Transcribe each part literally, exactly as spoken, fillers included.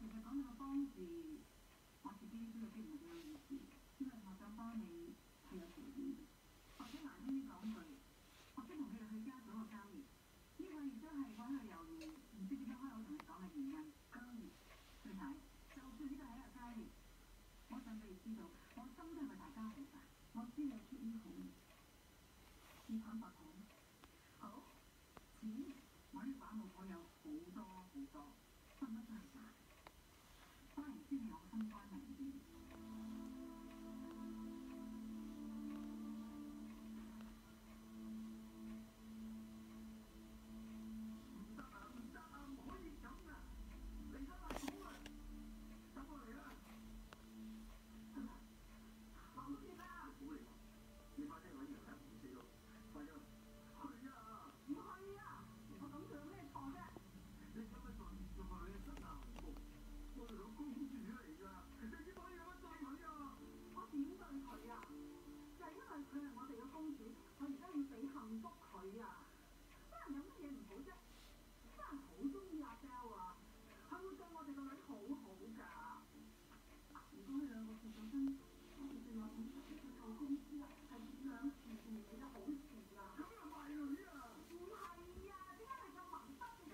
其實講到個幫字，我自己都有啲唔係幾有意思，因為我想幫你係有條件嘅，或者難聽啲講句，我想同佢哋去交咗個交易，呢個亦都係我喺度猶豫，唔知點樣開口同你講嘅原因。交易，對睇，就算呢個係一個交易，我想俾你知道，我心都係為大家好㗎，我知你出於好意，你坦白講，好，錢，我呢把老婆有好多好多，分乜都係假。當然先係我心關明嘅。唔得啊！唔得啊！唔可以咁啊！嚟得啦，好啊！等我嚟啦！係咪？行都掂啦！好嚟喎！你快啲揾藥啦，唔死咯！快啲去！去啊！唔去啊！我咁做有咩錯啫？你咁樣做仲係你真難服。我哋老公主嚟㗎，你點可以咁樣對佢啊？我點對佢啊？就係因為佢係我哋嘅公主，我而家要俾幸福佢啊！真係有乜嘢唔好啫？真係好中意阿 Belle 啊！佢會對我哋個女好好㗎。如果佢兩個結咗婚，我哋就話本身佢做公司啊，係兩件事嘅好事啊！咁又賣女啊？唔係啊，點解係咁盲塞嘅啫？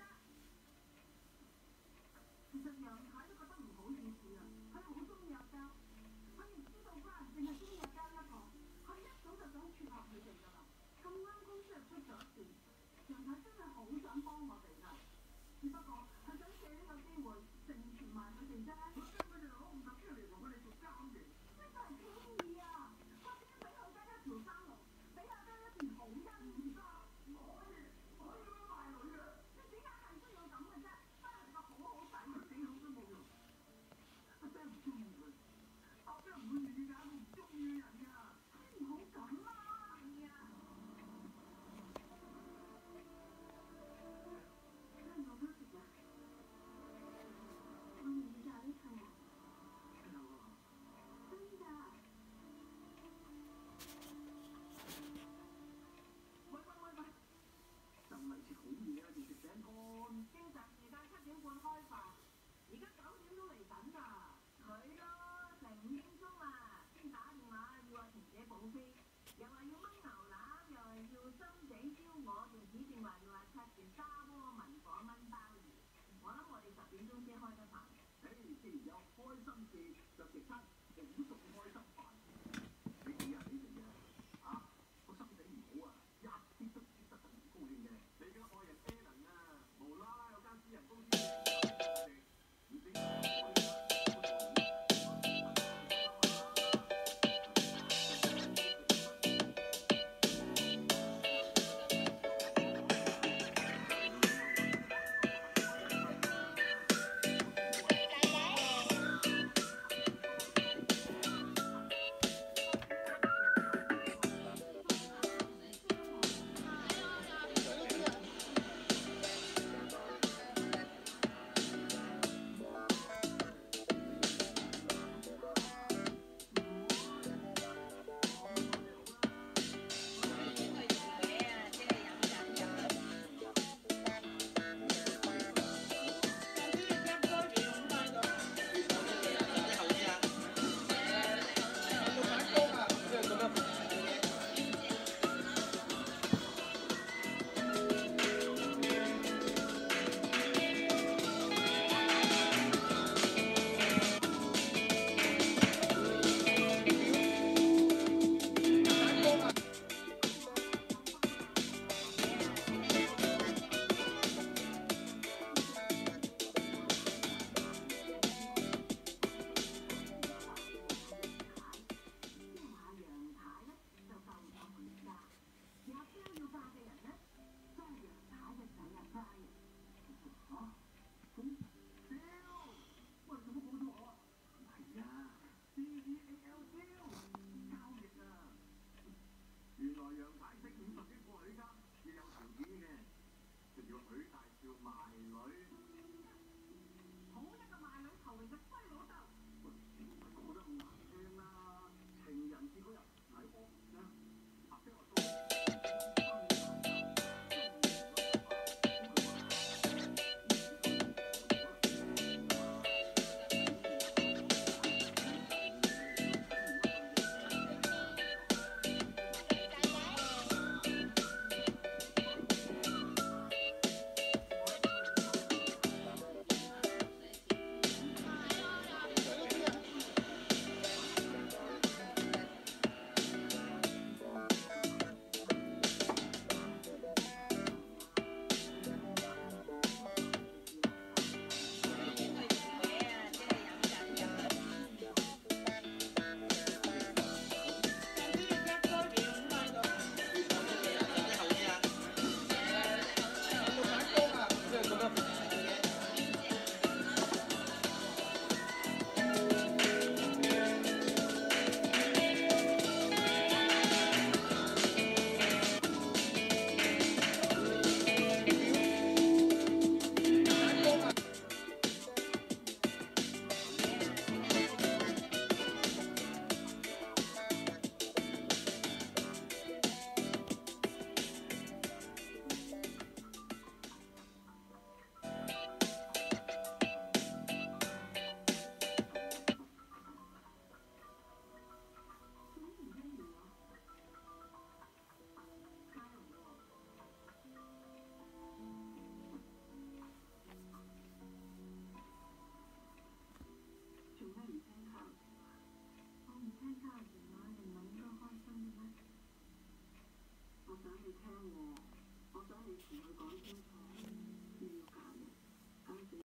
其實楊太都覺得唔好意思啊，佢好中意阿 Belle，佢唔知道關人淨係中意阿 Belle 一個，佢一早就想撮合佢哋㗎啦。咁啱公司又出咗事，楊太真係好想幫我哋㗎，只不過佢想借呢個機會成全埋佢哋啫。我將佢哋攞五十出嚟同佢哋做交易，呢個係天意啊！我點俾佢得一條生路，俾阿 Belle 一段好姻緣得？唔可以，唔可以咁樣賣女嘅。你點解係需要咁嘅啫？真係個好好仔，佢幾好都冇用。阿 Belle 唔中意佢，阿 Belle 唔會願意揀個唔中意嘅人㗎。你唔好咁啦！係啊。真係我 perfect 啊！我願意嫁俾佢啊！真㗎。真㗎。喂喂喂喂！就嚟食好嘢啦，仲食餅乾？經常時間七點半開飯，而家九點都嚟緊啦。佢咯，成五點鐘啦，先打電話要阿婷姐補飛，又話要燜牛腩，又係要心井燒鵝，仲指定話要阿七嘅沙鍋文火燜鮑魚。我諗我哋十點鐘先開得飯。誒，既然有開心事，就食餐好仲開心。